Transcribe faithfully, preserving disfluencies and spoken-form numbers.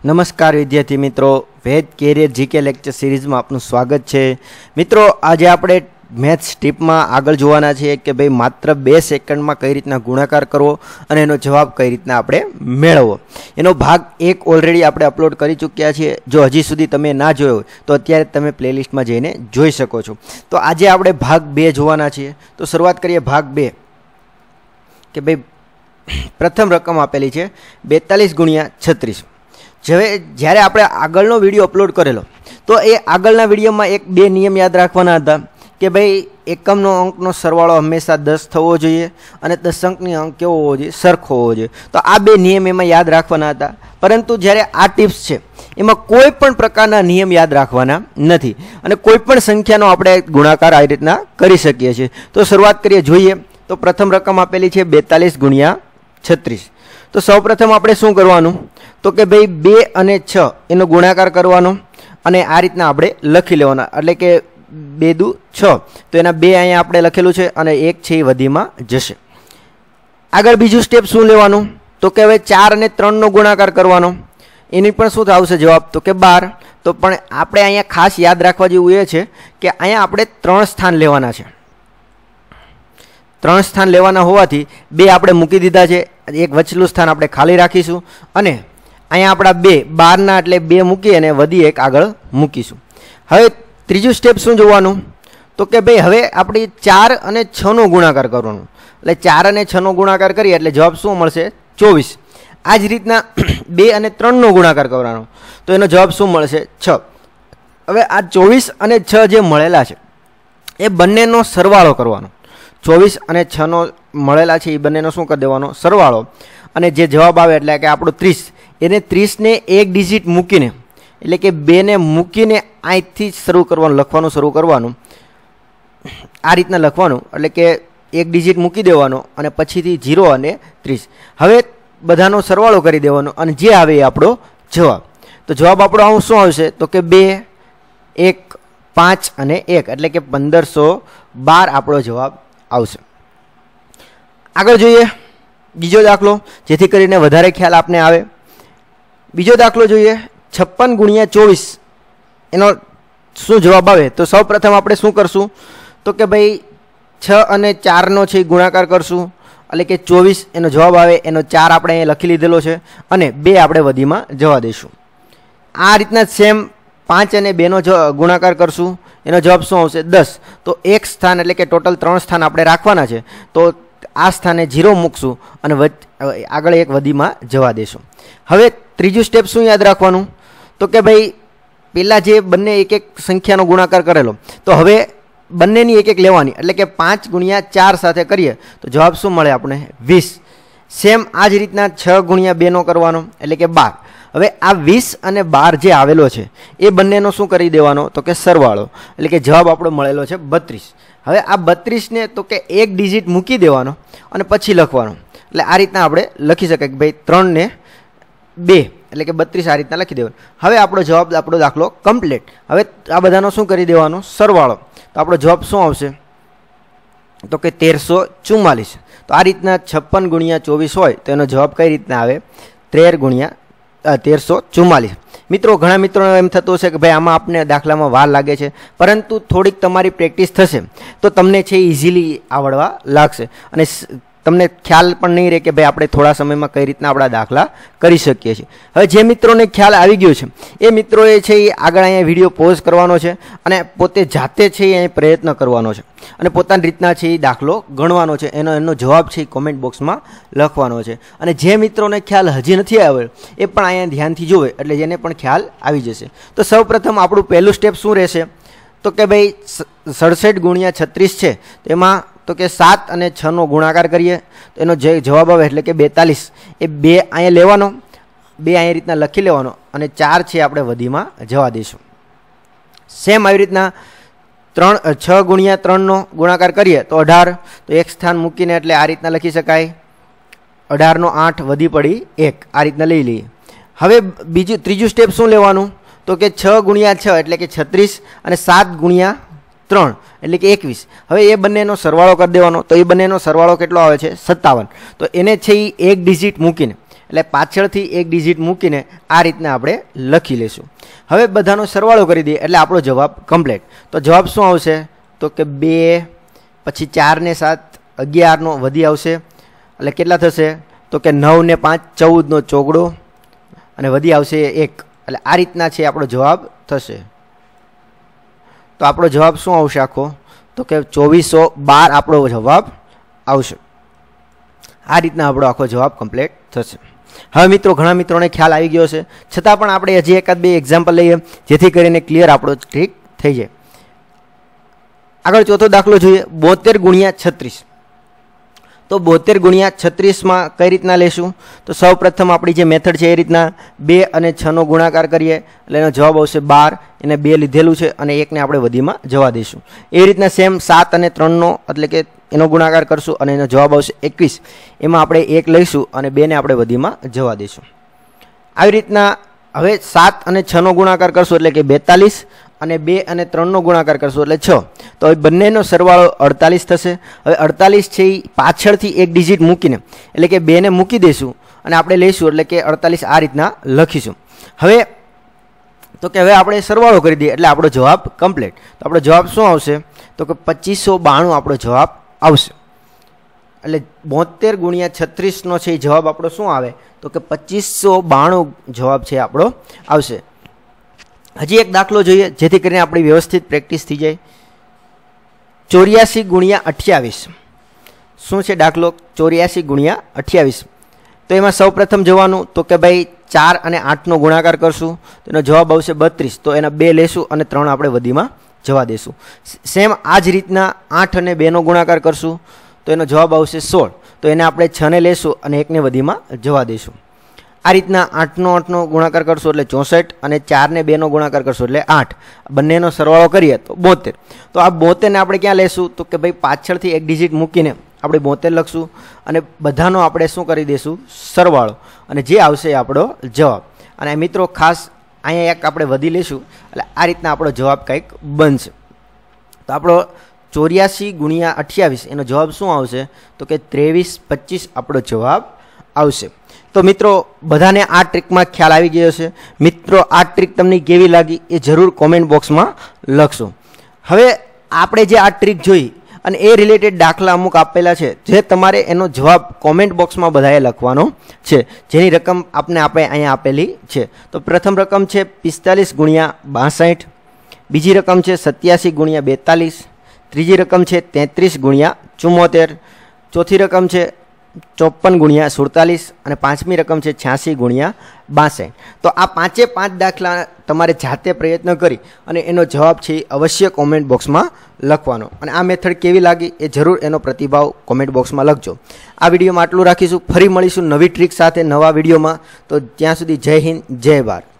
નમસ્કાર વિદ્યાર્થી મિત્રો, વેદ કેરિયર જીકે લેક્ચર સિરીઝમાં આપનું સ્વાગત છે। મિત્રો આજે આપણે મેથ્સ ટીપમાં આગળ જોવાના છીએ કે ભાઈ માત્ર બે સેકન્ડમાં કઈ રીતના ગુણાકાર કરવો અને એનો જવાબ કઈ રીતના આપણે મેળવવો। એનો ભાગ એક ઓલરેડી આપણે અપલોડ કરી ચૂક્યા છીએ। જો હજી સુધી તમે ના જોયો હોય તો અત્યારે તમે પ્લેલિસ્ટમાં જઈને જોઈ શકો છો। તો આજે આપણે ભાગ બે જોવાના છીએ। તો શરૂઆત કરીએ ભાગ બે કે ભાઈ પ્રથમ રકમ આપેલી છે બેતાલીસ ગુણ્યા છત્રીસ। હવે જ્યારે આપણે આગળનો વિડીયો અપલોડ કરેલો તો એ આગળના વિડીયોમાં એક બે નિયમ યાદ રાખવાના હતા કે ભાઈ એકમનો અંકનો સરવાળો હંમેશા દસ થવો જોઈએ અને દશંકની અંક કેવો હોવો જોઈએ, સરખો હોવો જોઈએ। તો આ બે નિયમ એમાં યાદ રાખવાના હતા, પરંતુ જ્યારે આ ટિપ્સ છે એમાં કોઈ પણ પ્રકારના નિયમ યાદ રાખવાના નથી અને કોઈ પણ સંખ્યાનો આપણે ગુણાકાર આ રીતના કરી શકીએ છીએ। તો શરૂઆત કરીએ, જોઈએ તો પ્રથમ રકમ આપેલી છે બેતાલીસ ગુણ્યા છત્રીસ। તો સૌપ્રથમ આપણે શું કરવાનું તો કે ભાઈ બે અને છ એનો ગુણાકાર કરવાનો અને આ રીતના આપણે લખી લેવાના, એટલે કે બે દુ છ, તો એના બે અહીંયા આપણે લખેલું છે અને એક છે એ વધીમાં જશે। આગળ બીજું સ્ટેપ શું લેવાનું તો કે હવે ચાર અને ત્રણનો ગુણાકાર કરવાનો, એની પણ શું આવશે જવાબ તો કે બાર। તો પણ આપણે અહીંયા ખાસ યાદ રાખવા જેવું એ છે કે અહીંયા આપણે ત્રણ સ્થાન લેવાના છે, ત્રણ સ્થાન લેવાના હોવાથી બે આપણે મૂકી દીધા છે, એક વચલું સ્થાન આપણે ખાલી રાખીશું અને અહીંયા આપણા બે બારના એટલે બે મૂકી અને વધી એક આગળ મૂકીશું। હવે ત્રીજું સ્ટેપ શું જોવાનું તો કે ભાઈ હવે આપણી ચાર અને છનો ગુણાકાર કરવાનો, એટલે ચાર અને છનો ગુણાકાર કરીએ એટલે જવાબ શું મળશે ચોવીસ। આ જ રીતના બે અને ત્રણનો ગુણાકાર કરવાનો તો એનો જવાબ શું મળશે છ। હવે આ ચોવીસ અને છ જે મળેલા છે એ બંનેનો સરવાળો કરવાનો, ચોવીસ અને છનો મળેલા છે એ બંનેનો શું કરી દેવાનો સરવાળો, અને જે જવાબ આવે એટલે કે આપણું ત્રીસ, એને ત્રીસને એક ડિજિટ મૂકીને એટલે કે બેને મૂકીને અહીંથી શરૂ કરવાનું, લખવાનું શરૂ કરવાનું, આ રીતના લખવાનું, એટલે કે એક ડિજિટ મૂકી દેવાનો અને પછીથી જીરો અને ત્રીસ। હવે બધાનો સરવાળો કરી દેવાનો અને જે આવે એ આપણો જવાબ। તો જવાબ આપણો આવું શું આવશે તો કે બે એક પાંચ અને એક એટલે કે પંદરસો બાર આપણો જવાબ આવશે। આગળ જોઈએ બીજો દાખલો, જેથી કરીને વધારે ખ્યાલ આપને આવે। બીજો દાખલો જોઈએ, છપ્પન ગુણ્યા ચોવીસ એનો શું જવાબ આવે તો સૌ પ્રથમ આપણે શું કરશું તો કે ભાઈ છ અને ચારનો છે એ ગુણાકાર કરશું, એટલે કે ચોવીસ એનો જવાબ આવે, એનો ચાર આપણે અહીંયા લખી લીધેલો છે અને બે આપણે વધીમાં જવા દઈશું। આ રીતના સેમ પાંચ અને બેનો ગુણાકાર કરશું, એનો જવાબ શું આવશે દસ। તો એક સ્થાન એટલે કે ટોટલ ત્રણ સ્થાન આપણે રાખવાના છે, તો આ સ્થાને જીરો મૂકશું અને આગળ એક વધીમાં જવા દેશું। હવે ત્રીજું સ્ટેપ શું યાદ રાખવાનું તો કે ભાઈ પહેલાં જે બંને એક એક સંખ્યાનો ગુણાકાર કરેલો તો હવે બંનેની એક એક લેવાની, એટલે કે પાંચ ગુણ્યા ચાર સાથે કરીએ તો જવાબ શું મળે આપણે વીસ। સેમ આ જ રીતના છ ગુણ્યા બેનો કરવાનો એટલે કે બાર। હવે આ વીસ અને બાર જે આવેલો છે એ બંનેનો શું કરી દેવાનો તો કે સરવાળો, એટલે કે જવાબ આપણો મળેલો છે બત્રીસ। હવે આ બત્રીસને તો કે એક ડિજિટ મૂકી દેવાનો અને પછી લખવાનો, એટલે આ રીતના આપણે લખી શકાય કે ભાઈ ત્રણ ને બે એટલે કે બત્રીસ આ રીતના લખી દેવાનું। હવે આપણો જવાબ આપણો દાખલો કમ્પ્લીટ। હવે આ બધાનો શું કરી દેવાનો સરવાળો, તો આપણો જવાબ શું આવશે તો કે તેરસો ચુમ્માલીસ। તો આ રીતના છપ્પન ગુણ્યા ચોવીસ હોય તો એનો જવાબ કઈ રીતના આવે તેર ગુણ્યા તેરસો ચુમ્માલીસ। મિત્રો ઘણા મિત્રોને એમ થતું હશે કે ભાઈ આમાં આપને દાખલામાં વાર લાગે છે, પરંતુ થોડીક તમારી પ્રેક્ટિસ થશે તો તમને છે ઇઝીલી આવડવા લાગશે અને તમને ખ્યાલ પણ નહીં રહે કે ભાઈ આપણે થોડા સમયમાં કઈ રીતના આપણા દાખલા કરી શકીએ છીએ। હવે જે મિત્રોને ખ્યાલ આવી ગયો છે એ મિત્રોએ છે એ આગળ અહીંયા વિડીયો પોઝ કરવાનો છે અને પોતે જાતે છે એ પ્રયત્ન કરવાનો છે અને પોતાની રીતના છે એ દાખલો ગણવાનો છે, એનો એનો જવાબ છે એ કોમેન્ટ બોક્સમાં લખવાનો છે। અને જે મિત્રોને ખ્યાલ હજી નથી આવ્યો એ પણ અહીંયા ધ્યાનથી જોવે એટલે જેને પણ ખ્યાલ આવી જશે। તો સૌપ્રથમ આપણું પહેલું સ્ટેપ શું રહેશે તો કે ભાઈ સડસઠ ગુણ્યા છત્રીસ છે તેમાં તો કે સાત અને છનો ગુણાકાર કરીએ તો એનો જે જવાબ આવે એટલે કે બેતાલીસ, એ બે અહીંયા લેવાનો, બે અહીંયા રીતના લખી લેવાનો અને ચાર છે આપણે વધીમાં જવા દઈશું। સેમ આવી રીતના ત્રણ છ ગુણ્યા ત્રણનો ગુણાકાર કરીએ તો અઢાર, તો એક સ્થાન મૂકીને એટલે આ રીતના લખી શકાય અઢારનો આઠ વધી પડી એક, આ રીતના લઈ લઈએ। હવે બીજું ત્રીજું સ્ટેપ શું લેવાનું તો કે છ ગુણ્યા છ એટલે કે છત્રીસ અને સાત ગુણ્યા ત્રણ એટલે કે એકવીસ। હવે એ બંનેનો સરવાળો કરી દેવાનો, તો એ બંનેનો સરવાળો કેટલો આવે છે સત્તાવન। તો એને છે એ એક ડિજિટ મૂકીને એટલે પાછળથી એક ડિજિટ મૂકીને આ રીતના આપણે લખી લઈશું. હવે બધાનો સરવાળો કરી દઈએ એટલે આપણો જવાબ કમ્પ્લીટ. તો જવાબ શું આવશે તો કે બે પછી ચાર ને સાત અગિયારનો વધી આવશે એટલે કેટલા થશે તો કે નવ ને પાંચ ચૌદનો ચોગડો અને વધી આવશે એક. એટલે આ રીતના છે આપણો જવાબ થશે. તો આપણો જવાબ શું આવશે આખો તો કે ચોવીસો બાર આપણો જવાબ આવશે. આ રીતના આપણો આખો જવાબ કમ્પ્લીટ થશે. હવે મિત્રો ઘણા મિત્રોને ખ્યાલ આવી ગયો છે, છતાં પણ આપણે હજી એકાદ બે એક્ઝામ્પલ લઈએ જેથી કરીને ક્લિયર આપણો ટ્રીક થઈ જાય. આગળ ચોથો દાખલો જોઈએ, બોતેર ગુણ્યા છત્રીસ. તો બોતેર ગુણ્યા છત્રીસમાં કઈ રીતના લેશું તો સૌ પ્રથમ આપણી જે મેથડ છે એ રીતના બે અને છનો ગુણાકાર કરીએ એટલે એનો જવાબ આવશે બાર. એને બે લીધેલું છે અને એકને આપણે વધીમાં જવા દઈશું. એ રીતના સેમ સાત અને ત્રણનો એટલે કે એનો ગુણાકાર કરશું અને એનો જવાબ આવશે એકવીસ. એમાં આપણે એક લઈશું અને બેને આપણે વધીમાં જવા દઈશું. આવી રીતના હવે સાત અને છનો ગુણાકાર કરશું એટલે કે બેતાલીસ અને બે અને ત્રણનો ગુણાકાર કરશું એટલે છ. તો હવે બંનેનો સરવાળો અડતાલીસ થશે. હવે અડતાલીસ છે એ પાછળથી એક ડિજિટ મૂકીને એટલે કે બેને મૂકી દઈશું અને આપણે લઈશું એટલે કે અડતાલીસ આ રીતના લખીશું. હવે તો કે હવે આપણે સરવાળો કરી દઈએ એટલે આપણો જવાબ કમ્પ્લીટ. તો આપણો જવાબ શું આવશે તો કે પચીસો બાણું આપણો જવાબ આવશે. એટલે બોતેર ગુણ્યા છત્રીસનો છે એ જવાબ આપણો શું આવે તો કે પચીસો બાણું જવાબ છે આપણો આવશે. હજી એક દાખલો જોઈએ જેથી કરીને આપણી વ્યવસ્થિત પ્રેક્ટિસ થઈ જાય. ચોર્યાસી ગુણ્યા અઠ્યાવીસ. શું છે દાખલો ચોર્યાસી ગુણ્યા અઠ્યાવીસ. તો એમાં સૌ પ્રથમ જવાનું તો કે ભાઈ ચાર અને આઠનો ગુણાકાર કરશું તો એનો જવાબ આવશે બત્રીસ. તો એના બે લેશું અને ત્રણ આપણે વધીમાં જવા દઈશું. સેમ આ જ રીતના આઠ અને બેનો ગુણાકાર કરશું તો એનો જવાબ આવશે સોળ. તો એને આપણે છને લેશું અને એકને વધીમાં જવા દઈશું. આ રીતના આઠનો આઠનો ગુણાકાર કરશો એટલે ચોસઠ અને ચારને બેનો ગુણાકાર કરશો એટલે આઠ. બંનેનો સરવાળો કરીએ તો બોતેર. તો આ બોતેરને આપણે ક્યાં લેશું તો કે ભાઈ પાછળથી એક ડિજિટ મૂકીને આપણે બોતેર લખશું અને બધાનો આપણે શું કરી દઈશું સરવાળો અને જે આવશે એ આપણો જવાબ. અને મિત્રો ખાસ અહીંયા એક આપણે વધી લઈશું એટલે આ રીતના આપણો જવાબ કંઈક બનશે. તો આપણો ચોર્યાસી ગુણ્યા અઠ્યાવીસ એનો જવાબ શું આવશે તો કે ત્રેવીસ પચીસ આપણો જવાબ આવશે. તો મિત્રો બધાને આ ટ્રીકમાં ખ્યાલ આવી ગયો છે. મિત્રો આ ટ્રીક તમને કેવી લાગી એ જરૂર કોમેન્ટ બોક્સમાં લખશો. હવે આપણે જે આ ટ્રીક જોઈ અને એ રિલેટેડ દાખલા અમુક આપેલા છે જે તમારે એનો જવાબ કોમેન્ટ બોક્સમાં બધાએ લખવાનો છે, જેની રકમ આપને આપણે અહીંયા આપેલી છે. તો પ્રથમ રકમ છે પિસ્તાલીસ ગુણ્યા બાસઠ, બીજી રકમ છે સત્યાસી ગુણ્યા બેતાલીસ, ત્રીજી રકમ છે તેત્રીસ ગુણ્યા ચુમ્મોતેર, ચોથી રકમ છે ચોપન ગુણ્યા સુડતાલીસ અને પાંચમી રકમ છે છ્યાસી ગુણ્યા બાસઠ. તો આ પાંચે પાંચ દાખલા તમારે જાતે પ્રયત્ન કરી અને એનો જવાબ છે એ અવશ્ય કોમેન્ટ બોક્સમાં લખવાનો. અને આ મેથડ કેવી લાગી એ જરૂર એનો પ્રતિભાવ કોમેન્ટ બોક્સમાં લખજો. આ વિડીયોમાં આટલું રાખીશું. ફરી મળીશું નવી ટ્રીક સાથે નવા વિડીયોમાં. તો ત્યાં સુધી જય હિન્દ જય ભારત.